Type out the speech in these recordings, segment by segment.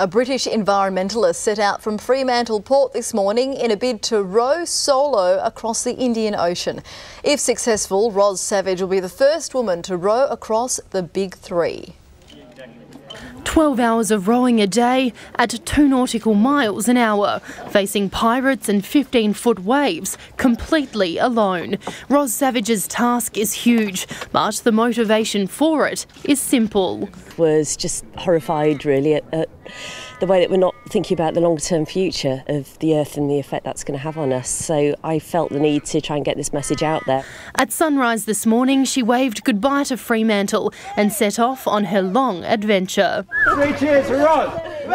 A British environmentalist set out from Fremantle port this morning in a bid to row solo across the Indian Ocean. If successful, Roz Savage will be the first woman to row across the Big Three. 12 hours of rowing a day at 2 nautical miles an hour, facing pirates and 15-foot waves, completely alone. Roz Savage's task is huge, but the motivation for it is simple. Was just horrified really at the way that we're not thinking about the longer-term future of the Earth and the effect that's going to have on us. So I felt the need to try and get this message out there. At sunrise this morning, she waved goodbye to Fremantle and set off on her long adventure. 3 cheers for Roz!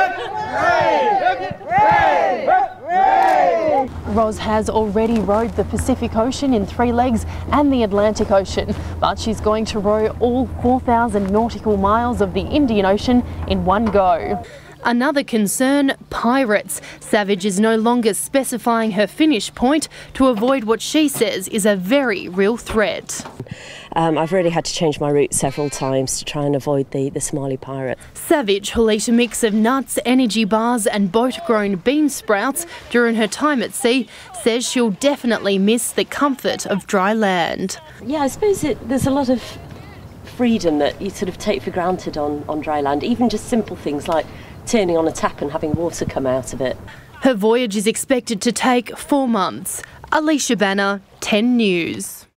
Roz has already rowed the Pacific Ocean in 3 legs and the Atlantic Ocean, but she's going to row all 4,000 nautical miles of the Indian Ocean in one go. Another concern, pirates. Savage is no longer specifying her finish point to avoid what she says is a very real threat. I've really had to change my route several times to try and avoid the Somali pirates. Savage, who'll eat a mix of nuts, energy bars and boat-grown bean sprouts during her time at sea, says she'll definitely miss the comfort of dry land. Yeah, I suppose there's a lot of freedom that you sort of take for granted on dry land, even just simple things like turning on a tap and having water come out of it. Her voyage is expected to take 4 months. Alicia Banner, 10 News.